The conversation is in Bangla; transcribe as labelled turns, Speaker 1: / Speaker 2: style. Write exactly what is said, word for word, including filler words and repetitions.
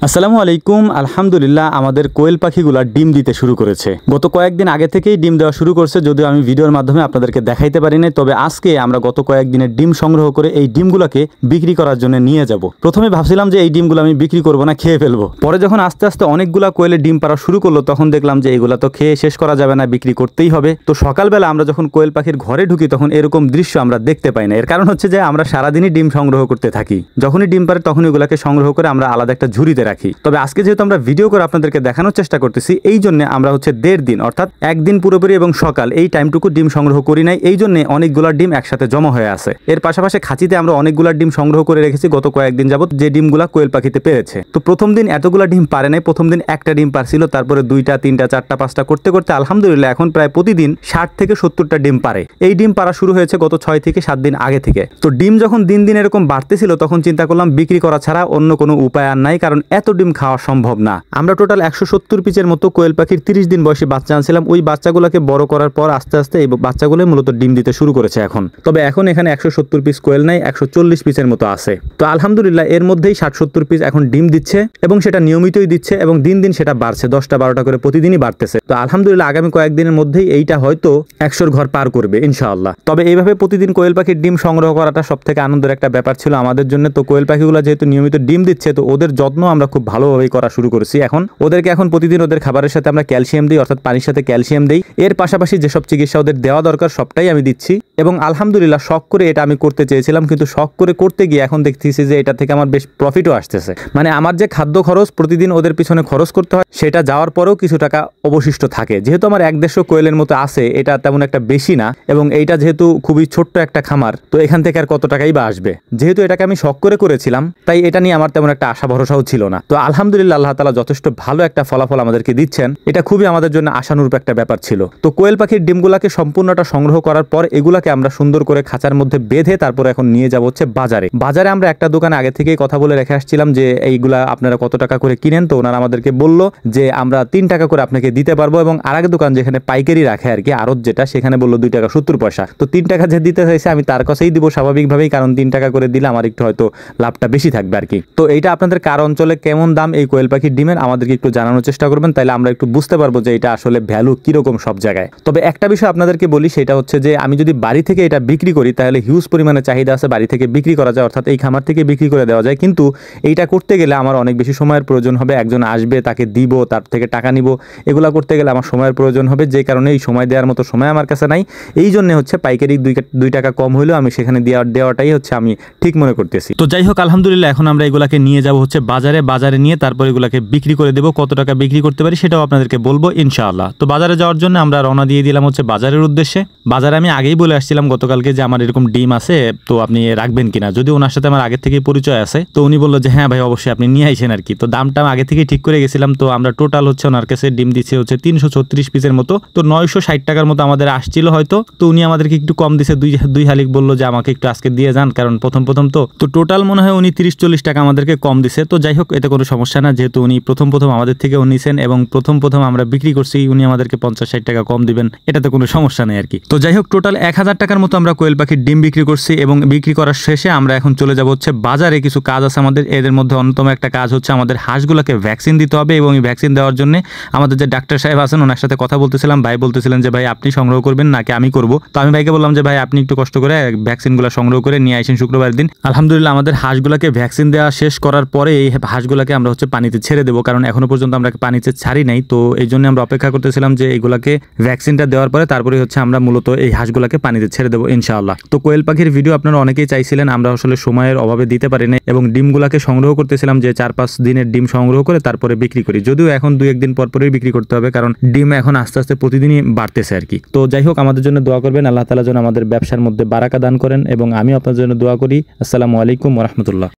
Speaker 1: আসসালামু আলাইকুম। আলহামদুলিল্লাহ আমাদের কোয়েল পাখিগুলা ডিম দিতে শুরু করেছে। গত কয়েকদিন আগে থেকেই ডিম দেওয়া শুরু করছে, যদিও আমি ভিডিওর মাধ্যমে আপনাদেরকে দেখাইতে পারি নাই। তবে আজকে আমরা গত কয়েকদিনের ডিম সংগ্রহ করে এই ডিমগুলোকে বিক্রি করার জন্য নিয়ে যাব। প্রথমে ভাবছিলাম যে এই ডিমগুলো আমি বিক্রি করব না, খেয়ে ফেলবো। পরে যখন আস্তে আস্তে অনেকগুলা কোয়েলের ডিম পাড়া শুরু করলো তখন দেখলাম যে এগুলা তো খেয়ে শেষ করা যাবে না, বিক্রি করতেই হবে। তো সকালবেলা আমরা যখন কোয়েল পাখির ঘরে ঢুকি তখন এরকম দৃশ্য আমরা দেখতে পাই না। এর কারণ হচ্ছে যে আমরা সারাদিনই ডিম সংগ্রহ করতে থাকি। যখনই ডিম পারে তখন এগুলাকে সংগ্রহ করে আমরা আলাদা একটা ঝুড়িতে রাখি। তবে আজকে যেহেতু আমরা ভিডিও করে আপনাদেরকে দেখানোর চেষ্টা করতেছি, এই জন্য আমরা হচ্ছে দেড় দিন অর্থাৎ একদিন পুরোপুরি এবং সকাল এই টাইমটুকু ডিম সংগ্রহ করি নাই। এই জন্য অনেকগুলা ডিম একসাথে জমা হয়ে আছে। এর পাশাপাশি খাঁচিতে আমরা অনেকগুলা ডিম সংগ্রহ করে রেখেছি গত কয়েকদিন যাবত, যে ডিমগুলা কোয়েল পাখিতে পেরেছে। তো প্রথম দিন এতগুলা ডিম পারে নাই, প্রথম দিন একটা ডিম পারছিল, তারপরে দুইটা তিনটা চারটা পাঁচটা করতে করতে আলহামদুলিল্লাহ এখন প্রায় প্রতিদিন ষাট থেকে সত্তরটা ডিম পারে। এই ডিম পারা শুরু হয়েছে গত ছয় থেকে সাত দিন আগে থেকে। তো ডিম যখন দিন দিন এরকম বাড়তেছিল তখন চিন্তা করলাম বিক্রি করা ছাড়া অন্য কোনো উপায় আর নাই, কারণ এত ডিম খাওয়া সম্ভব না। আমরা টোটাল একশো সত্তর পিসের মতো কোয়েল পাখির তিরিশ দিন বয়সী বাচ্চা আনছিলাম। ওই বাচ্চাগুলোকে বড় করার পর আস্তে আস্তে এই বাচ্চাগুলো মূলত ডিম দিতে শুরু করেছে এখন। তবে এখন এখানে একশো সত্তর পিস কোয়েল নাই, একশো চল্লিশ পিসের মতো আছে। তো আলহামদুলিল্লাহ এর মধ্যেই ষাট সত্তর পিস এখন ডিম দিচ্ছে এবং সেটা নিয়মিতই দিচ্ছে এবং দিন দিন সেটা বাড়ছে, দশটা বারোটা করে প্রতিদিনই বাড়তেছে। তো আলহামদুলিল্লাহ আগামী কয়েকদিনের মধ্যেই এইটা হয়তো একশোর ঘর পার করবে ইনশাআল্লাহ। তবে এইভাবে প্রতিদিন কোয়েল পাখির ডিম সংগ্রহ করাটা সব থেকে আনন্দের একটা ব্যাপার ছিল আমাদের জন্য। তো কোয়েল পাখিগুলো যেহেতু নিয়মিত ডিম দিচ্ছে, তো ওদের যত্ন আমরা খুব ভালোভাবেই করা শুরু করেছি। এখন ওদেরকে এখন প্রতিদিন ওদের খাবারের সাথে আমরা ক্যালসিয়াম দিই, অর্থাৎ পানির সাথে ক্যালসিয়াম দিই। এর পাশাপাশি যেসব চিকিৎসা ওদের দেওয়া দরকার সবটাই আমি দিচ্ছি এবং আলহামদুলিল্লাহ শখ করে এটা আমি করতে চেয়েছিলাম, কিন্তু শখ করে করতে গিয়ে এখন দেখতেছি যে এটা থেকে আমার বেশ প্রফিটও আসতেছে। মানে আমার যে খাদ্য খরচ প্রতিদিন ওদের পিছনে খরচ করতে হয় সেটা যাওয়ার পরেও কিছু টাকা অবশিষ্ট থাকে। যেহেতু আমার এক দেড়শো কোয়েলের মতো আছে, এটা তেমন একটা বেশি না এবং এইটা যেহেতু খুবই ছোট্ট একটা খামার, তো এখান থেকে আর কত টাকাই বা আসবে। যেহেতু এটাকে আমি শখ করে করেছিলাম তাই এটা নিয়ে আমার তেমন একটা আশা ভরসাও ছিল না। তো আলহামদুলিল্লাহ আল্লাহ তাআলা যথেষ্ট ভালো একটা ফলাফল আমাদেরকে দিচ্ছেন, এটা খুবই আমাদের জন্য আশানুরূপ একটা ব্যাপার ছিল। তো কোয়েল পাখির ডিমগুলাকে সম্পূর্ণটা সংগ্রহ করার পর এগুলাকে আমরা সুন্দর করে খাঁচার মধ্যে বেঁধে তারপর এখন নিয়ে যাব হচ্ছে বাজারে। বাজারে আমরা একটা দোকানে আগে থেকেই কথা বলে রেখে আসছিলাম যে এইগুলা আপনারা কত টাকা করে কিনেন। তো ওনারা আমাদেরকে বলল যে আমরা তিন টাকা করে আপনাকে দিতে পারবো এবং আরেক দোকান যেখানে পাইকারি রাখে আর কি, আড়ত যেটা, সেখানে বললো দুই টাকা সত্তর পয়সা। তো তিন টাকা যে দিতে চাইছে আমি তার কাছেই দিব স্বাভাবিকভাবেই, কারণ তিন টাকা করে দিলে আমার একটু হয়তো লাভটা বেশি থাকবে আর কি। তো এইটা আপনাদের কার অঞ্চলে কেমন দাম এই কোয়েল পাখির ডিমের আমাদেরকে একটু জানানোর চেষ্টা করবেন, তাইলে আমরা একটু বুঝতে পারবো যে এটা আসলে ভ্যালু কিরকম সব জায়গায়। তবে একটা বিষয় আপনাদেরকে বলি, সেটা হচ্ছে যে আমি যদি বাড়ি থেকে এটা বিক্রি করি তাহলে হিউজ পরিমাণে চাহিদা আছে, বাড়ি থেকে বিক্রি করা যায়, অর্থাৎ এই খামার থেকে বিক্রি করে দেওয়া যায়। কিন্তু এইটা করতে গেলে আমার অনেক বেশি সময়ের প্রয়োজন হবে। একজন আসবে, তাকে দিব, তার থেকে টাকা নিব, এগুলা করতে গেলে আমার সময়ের প্রয়োজন হবে, যে কারণে এই সময় দেওয়ার মতো সময় আমার কাছে নাই। এই জন্য হচ্ছে পাইকারি দুই দুই টাকা কম হলেও আমি সেখানে দেওয়ার দেওয়াটাই হচ্ছে আমি ঠিক মনে করতেছি। তো যাই হোক আলহামদুলিল্লাহ এখন আমরা এগুলাকে নিয়ে যাব হচ্ছে বাজারে। বাজারে নিয়ে তারপর এগুলাকে বিক্রি করে দেবো। কত টাকা বিক্রি করতে পারি সেটাও আপনাদেরকে বলবো ইনশাআল্লাহ। তো বাজারে যাওয়ার জন্য আমরা রওনা দিয়ে দিলাম হচ্ছে বাজারের উদ্দেশ্যে। বাজারে আমি আগেই বলে আসছিলাম গতকালকে যে আমার এরকম ডিম আছে, তো আপনি রাখবেন কিনা। যদি ওনার সাথে আমার আগে থেকেই পরিচয় আছে, তো উনি বললো যে হ্যাঁ ভাই অবশ্যই আপনি নিয়ে আইসেন আর কি। তো দামটা আগে থেকেই ঠিক করে গেছিলাম। তো আমরা টোটাল হচ্ছে ওনার কাছে ডিম দিচ্ছে হচ্ছে তিনশো ছত্রিশ পিসের মতো, তো নয়শো ষাট টাকার মতো আমাদের আসছিল হয়তো। তো উনি আমাদেরকে একটু কম দিছে, দুই দুই হালিক বললো যে আমাকে একটু আজকে দিয়ে যান, কারণ প্রথম প্রথম তো তো টোটাল মনে হয় উনি তিরিশ চল্লিশ টাকা আমাদেরকে কম দিছে। তো যাই হোক এতে কোনো সমস্যা না, যেহেতু উনি প্রথম প্রথম আমাদের থেকে নিছেন এবং প্রথম প্রথম আমরা বিক্রি করছি, উনি আমাদেরকে পঞ্চাশ ষাট টাকা কম দিবেন, এটাতে কোনো সমস্যা নেই আর কি। তো যাই হোক টোটাল এক হাজার টাকার মতো আমরা কোয়েল পাখির ডিম বিক্রি করছি এবং বিক্রি করার শেষে আমরা এখন চলে যাব হচ্ছে বাজারে। কিছু কাজ আছে আমাদের, এদের মধ্যে অন্যতম একটা কাজ হচ্ছে আমাদের হাঁসগুলোকে ভ্যাকসিন দিতে হবে এবং এই ভ্যাকসিন দেওয়ার জন্য আমাদের যে ডাক্তার সাহেব আছেন ওনার সাথে কথা বলতেছিলাম। ভাই বলতেছিলেন যে ভাই আপনি সংগ্রহ করবেন নাকি আমি করব। তো আমি ভাইকে বললাম যে ভাই আপনি একটু কষ্ট করে ভ্যাকসিনগুলো সংগ্রহ করে নিয়ে আসেন শুক্রবার দিন। আলহামদুলিল্লাহ আমাদের হাঁসগুলোকে ভ্যাকসিন দেওয়া শেষ করার পরে এই হাঁসগুলোকে আমরা হচ্ছে পানিতে ছেড়ে দেবো, কারণ এখনো পর্যন্ত আমরা পানিতে ছাড়ি নাই। তো এই জন্য আমরা অপেক্ষা করতেছিলাম যে এইগুলাকে ভ্যাকসিনটা দেওয়ার পরে তারপরে হচ্ছে আমরা মূলত এই হাঁসগুলোকে পানিতে ছেড়ে দেবো ইনশাআল্লাহ। তো কোয়েল পাখির ভিডিও আপনারা অনেকেই চাইছিলেন, আমরা আসলে সময়ের অভাবে দিতে পারি না এবং ডিমগুলাকে সংগ্রহ করতেছিলাম যে চার পাঁচ দিনের ডিম সংগ্রহ করে তারপরে বিক্রি করি। যদিও এখন দুই একদিন পর পরেই বিক্রি করতে হবে, কারণ ডিম এখন আস্তে আস্তে প্রতিদিনই বাড়তেছে আর কি। তো যাই হোক আমাদের জন্য দোয়া করবেন, আল্লাহ তাআলা যেন আমাদের ব্যবসার মধ্যে বারাকা দান করেন এবং আমি আপনার জন্য দোয়া করি। আসসালামু আলাইকুম ওয়া রাহমাতুল্লাহ।